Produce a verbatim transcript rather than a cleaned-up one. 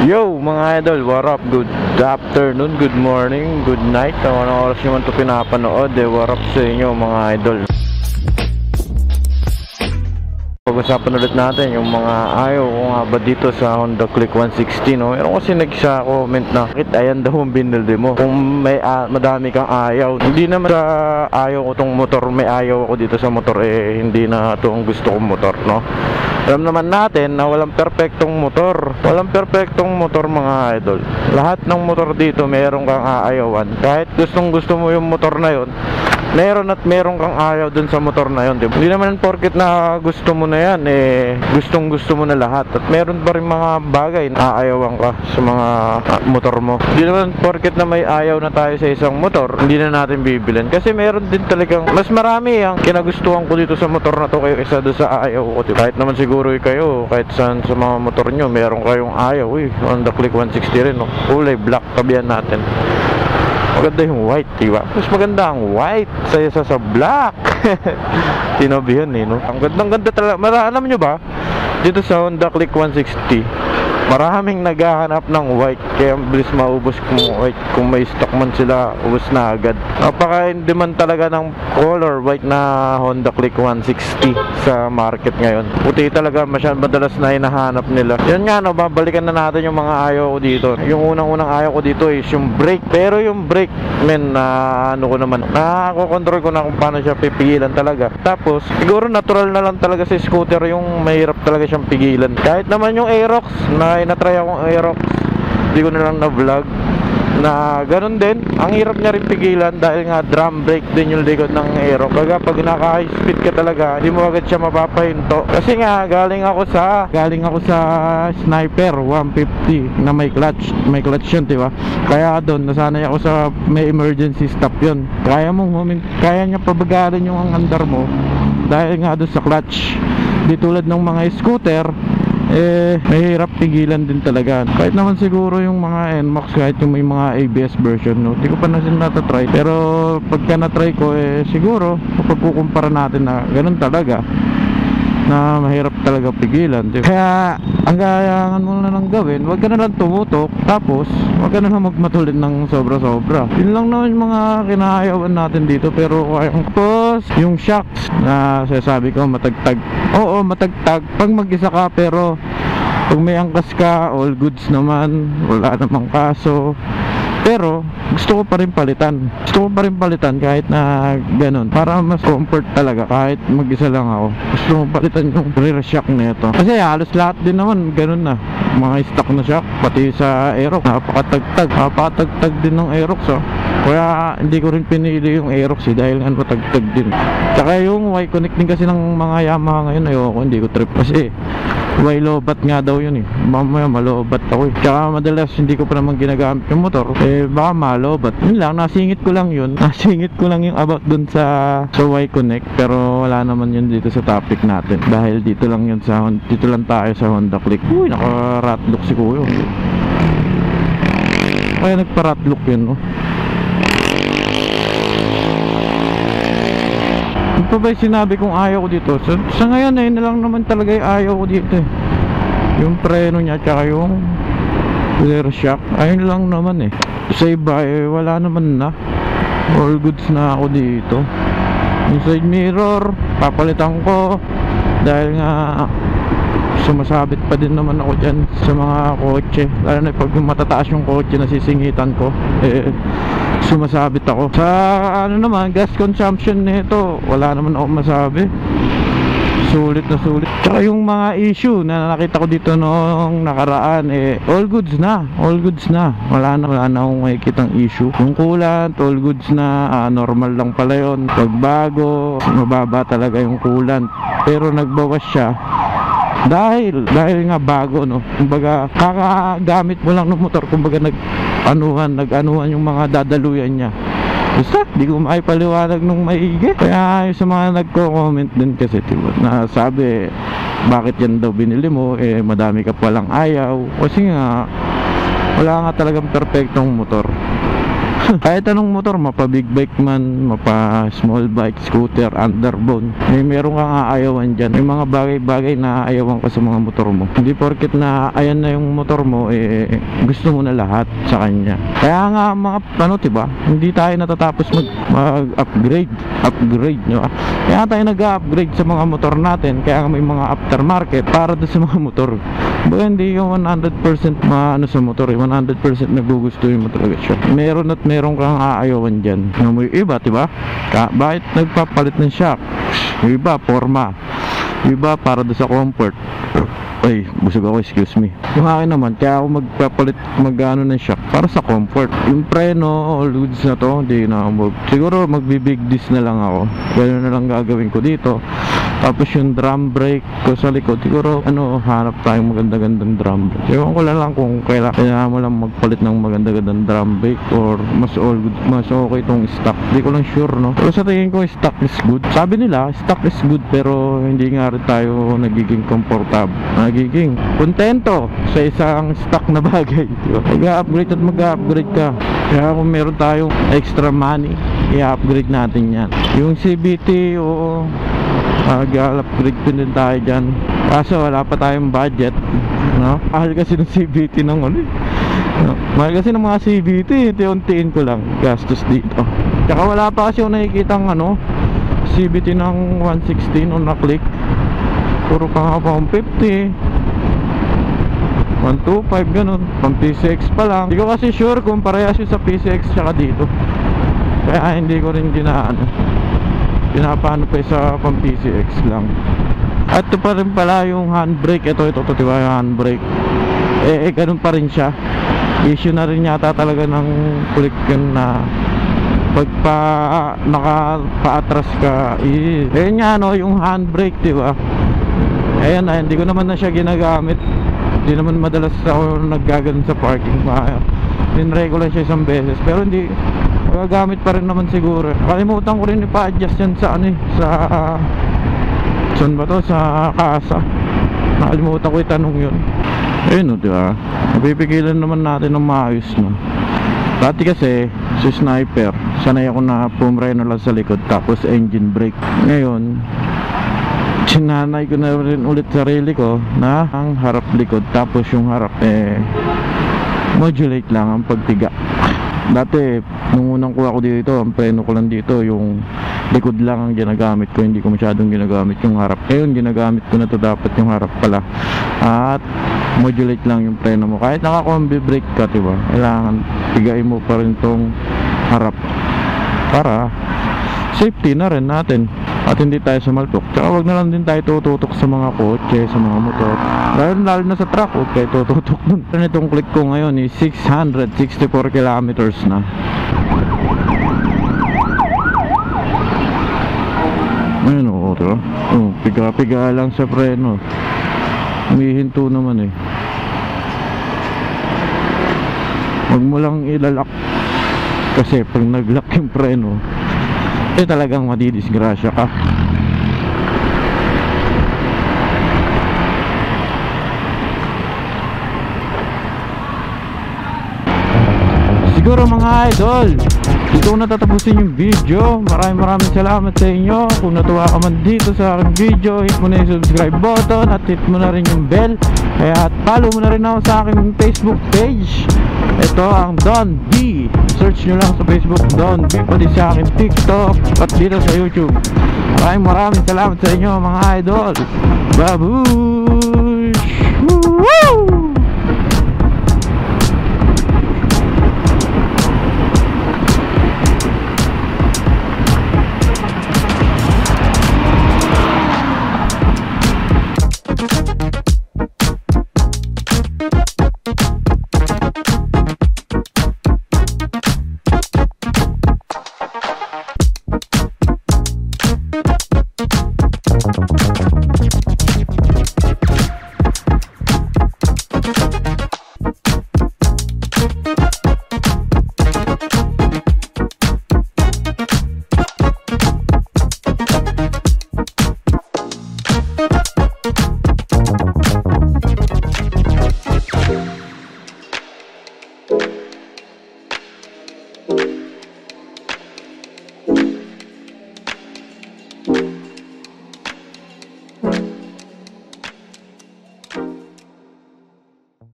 Yo mga idol, what up? Good afternoon, good morning, good night. Kung anong oras nyo man ito pinapanood, eh, what up sa inyo mga idol. Pag-usapan ulit natin yung mga ayaw ko nga ba dito sa Honda Click one sixty, no? Meron kasi nagsa-comment na bakit ayan daw ang binildi mo kung may uh, madami kang ayaw. Hindi naman sa ayaw ko tong motor, may ayaw ako dito sa motor, eh hindi na ito ang gusto kong motor, no? Alam naman natin na walang perfectong motor. Walang perfectong motor mga idol. Lahat ng motor dito meron kang aayawan. Kahit gustong gusto mo yung motor na yon, meron at meron kang ayaw dun sa motor na yon, diba? Hindi naman porket na gusto mo na yan, eh gustong gusto mo na lahat. At meron pa rin mga bagay na aayawan ka sa mga uh, motor mo. Hindi naman porket na may ayaw na tayo sa isang motor, hindi na natin bibilin. Kasi meron din talagang mas marami ang kinagustuhan ko dito sa motor na to kayo isa doon sa ayaw ko, diba? Kahit naman siguro kayo, kahit saan sa mga motor nyo, meron kayong ayaw. Uy, Honda Click one sixty rin, no? Kulay black, tabihan natin. Maganda yung white, diba? Mas maganda ang white sa isa sa black. Tinabihan eh, no? Ang ganda, ang ganda talaga. Mara, alam nyo ba, dito sa Honda Click one sixty, maraming naghahanap ng white, kaya bilis maubos kung white. Kung may stock man sila, ubos na agad. Napaka-in-demand talaga ng color white na Honda Click one sixty sa market ngayon. Puti talaga masyadong madalas na hinahanap nila. Yan nga, no, babalikan na natin yung mga ayaw ko dito. Yung unang-unang ayaw ko dito is yung brake. Pero yung brake, men, na uh, ano ko naman, nakakontrol ko na kung paano siya pipigilan talaga. Tapos, siguro natural na lang talaga sa scooter yung mahirap talaga siyang pigilan. Kahit naman yung Aerox na natry akong Aerox, hindi ko na lang na vlog na ganun din, ang hirap niya rin pigilan dahil nga drum brake din yung likod ng Aerox. Kaya pag naka high speed ka talaga, hindi mo agad siya mapapahinto. Kasi nga galing ako sa galing ako sa Sniper one fifty na may clutch, may clutch yun, diba? Kaya doon nasanay ako sa may emergency stop yun. Kaya mo kaya niya pabagalin yung ang andar mo dahil nga doon sa clutch. Di tulad ng mga scooter, eh mahirap pigilan din talaga. Kahit naman siguro yung mga N MAX, kahit yung may mga A B S version, no, hindi ko pa na natatry. Pero pagka natry ko, eh siguro kapag kukumpara natin na ganun talaga, na mahirap talaga pigilan, diba? Kaya ang gayangan mo na lang gawin, wag ka na lang tumutok, tapos wag ka na lang magmatulin ng sobra-sobra. Yun lang naman yung mga kinaayawan natin dito. Pero kayang post, yung shocks na sasabi ko matagtag, oo matagtag pag mag-isa ka, pero pag may angkas ka, all goods naman, wala namang kaso. Pero gusto ko pa rin palitan Gusto ko pa rin palitan kahit na ganun, para mas comfort talaga kahit mag-isa lang ako. Gusto ko palitan yung rear shock na ito. Kasi halos lahat din naman ganun na, mga stock na shock. Pati sa Aerox, napakatagtag Napakatagtag din ng Aerox, oh. Kaya hindi ko rin pinili yung Aerox, eh, dahil nga patagtag din. Tsaka yung Y-Connect din kasi ng mga Yamaha ngayon, ayoko, hindi ko trip. Kasi Y lobat nga daw yun, eh. Mamaya malobat ako, eh. Tsaka madalas hindi ko pa naman ginagamit yung motor, eh baka malobat. Yun lang, nasingit ko lang yun Nasingit ko lang yung about dun sa Sa Y-Connect. Pero wala naman yun dito sa topic natin, dahil dito lang yun sa Dito lang tayo sa Honda Click. Uy, naka-ratlock si Kuya. Kaya nagpa-ratlock yun, no? Ano pa ba yung sinabi kong ayaw ko dito? Sa, sa ngayon, eh, na lang naman talaga yung ayaw ko dito, eh. Yung preno niya, tsaka yung rear shock, ayun lang naman, eh. Sa iba, eh, wala naman na. All goods na ako dito. Yung side mirror, papalitan ko, dahil nga sumasabit pa din naman ako dyan sa mga kotse. Lalo na pag matataas yung kotse na sisingitan ko, eh sumasabit ako. Sa ano naman, gas consumption nito, wala naman ako masabi. Sulit na sulit. Tsaka yung mga issue na nakita ko dito noong nakaraan, eh all goods na. All goods na. Wala na, wala na akong makikitang issue. Yung coolant, all goods na. ah, Normal lang pala yun. Pagbago, mababa talaga yung coolant. Pero nagbawas siya dahil dahil nga bago, no. Kumbaga kakagamit mo lang ng motor, kumbaga nag anuhan, nag-anuhan yung mga dadaluyan niya. Basta, di ko maipaliwanag nung maigi. Kaya yung sa mga nagko-comment din kasi, diba, na sabi, bakit yan daw binili mo, eh madami ka palang ayaw. Kasi nga, wala nga talagang perfectong motor. Kahit anong motor, mapa big bike man, mapa small bike, scooter, underbone, may meron kang aayawan dyan. May mga bagay-bagay na aayawan ka sa mga motor mo. Hindi porket na ayan na yung motor mo, eh gusto mo na lahat sa kanya. Kaya nga mga ano, diba, hindi tayo natatapos mag, mag-upgrade upgrade, no? Kaya tayo nag-upgrade sa mga motor natin. Kaya may mga aftermarket para doon sa mga motor. Baga hindi yung one hundred percent maano sa motor, one hundred percent nagugustuhin mo talaga siya. Meron at meron kang aayawan dyan. Yung may iba, diba? Ka bakit nagpapalit ng shock? Yung iba, forma. Yung iba, para doon sa comfort. Ay, busog ako, excuse me. Yung akin naman, kaya ako magpapalit mag-ano ng shock para sa comfort. Yung preno, all goods na to, hindi na ako. Siguro magbibig disc na lang ako. Gano'n na lang gagawin ko dito. Tapos yung drum brake ko sa likod, siguro ano, hanap tayong maganda-gandang drum brake. Ewan ko lang kung kailangan, kailangan mo lang magpalit ng maganda-gandang drum brake or mas all good, mas okay itong stock. Hindi ko lang sure, no? Pero sa tingin ko, stock is good. Sabi nila, stock is good, pero hindi nga rin tayo nagiging comfortable, nagiging kontento sa isang stock na bagay, diba? Mag-upgrade at mag-upgrade ka. Kaya kung meron tayong extra money, i-upgrade natin yan. Yung C V T, oo, mag-upgrade pa din tayo dyan. Kaso wala pa tayong budget, no? Mahal kasi ng C V T ng ano, no? Mahal kasi ng mga C V T, unti-untiin ko lang gastos dito. Tsaka wala pa kasi yung nakikitang ano, C V T ng one sixteen on na-click. Puro pa nga pa one fifty, one twenty-five, ganun. Pang P C X pa lang. Hindi ko kasi sure kung parehas yun sa P C X tsaka dito. Kaya hindi ko rin ginaano, pinapaano pa sa pang P C X lang. At ito pa rin pala yung handbrake. Ito, ito, ito, diba yung handbrake? Eh, eh, ganun pa rin siya. Issue na rin yata talaga ng click yun na pagpa naka-paatras ka, eh, eh nga no, yung handbrake, diba? Ayan na, hindi ko naman na siya ginagamit. Hindi naman madalas ako naggaganon sa parking. Tinry ko lang siya isang beses, pero hindi, magagamit pa rin naman siguro. Kalimutan ko rin ipa-adjust yan sa ano eh, sa saan ba to? Sa kasa. Nakalimutan ko itanong yun. Ayun o, diba? Napipigilan naman natin ng maayos, no? Dati kasi si Sniper, sanay ako na pumreno lang sa likod tapos engine brake. Ngayon sinanay ko na rin ulit sarili ko na ang harap likod, tapos yung harap eh modulate lang ang pagtiga. Dati nung unang kuha ko dito, ang preno ko lang dito yung likod lang ang ginagamit ko, hindi ko masyadong ginagamit yung harap. Ngayon ginagamit ko na to, dapat yung harap pala, at modulate lang yung preno mo. Kahit naka-combi brake ka, diba, kailangan tigain mo pa rin tong harap para safety na rin natin at hindi tayo sumaltok. Tsaka wag na lang din tayo tututok sa mga kotse, sa mga motor, lalo, lalo na sa truck, huwag tayo tututok dun. Itong click ko ngayon is six hundred sixty-four kilometers na. Ayun o, diba? Oh, piga-piga lang sa preno, humihinto naman eh. Huwag mo lang ilalak, kasi pag naglock yung preno eh talagang madidisgrasya ka. Siguro mga idol, dito ko natatapusin yung video. Maraming maraming salamat sa inyo. Kung natuwa ka man dito sa aking video, hit mo na yung subscribe button at hit mo na rin yung bell. Kaya at follow mo na rin ako sa aking Facebook page. Ito ang Don B. Search nyo lang sa Facebook Don B, pati sa aking TikTok at dito sa YouTube. Maraming maraming salamat sa inyo mga idol. Babu!